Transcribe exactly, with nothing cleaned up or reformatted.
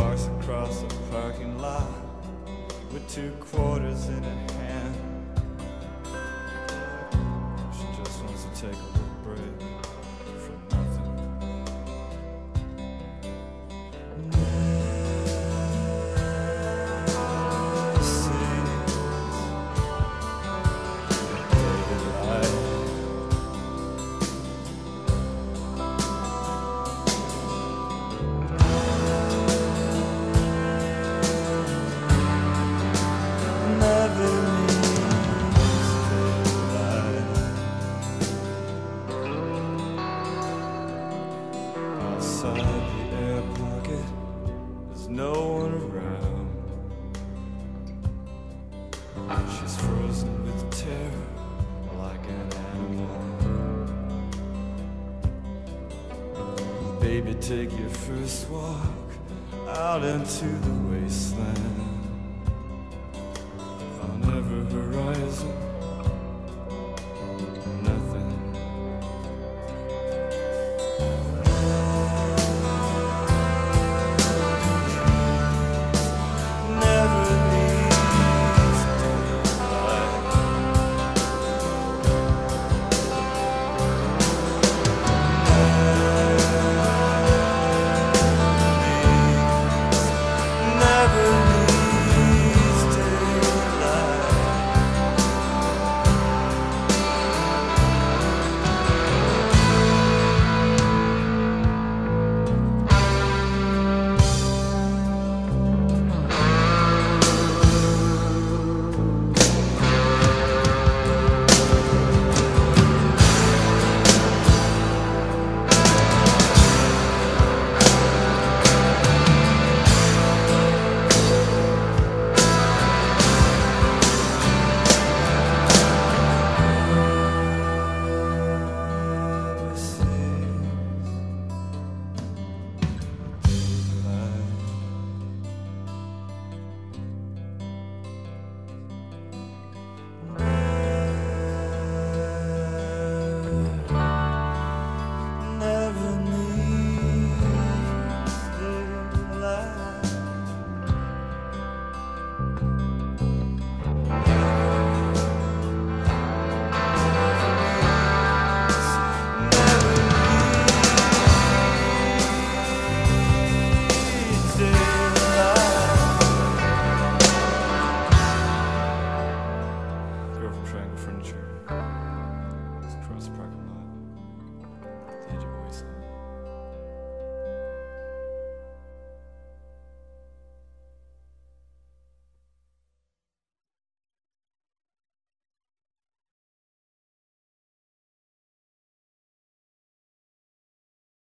walks across a parking lot with two quarters in her hand. She just wants to take a little break from nothing. Outside the air pocket, there's no one around. She's frozen with terror like an animal. Baby, take your first walk out into the wasteland. On every horizon, nothing. Furniture across the parking lot, the edge of a wasteland.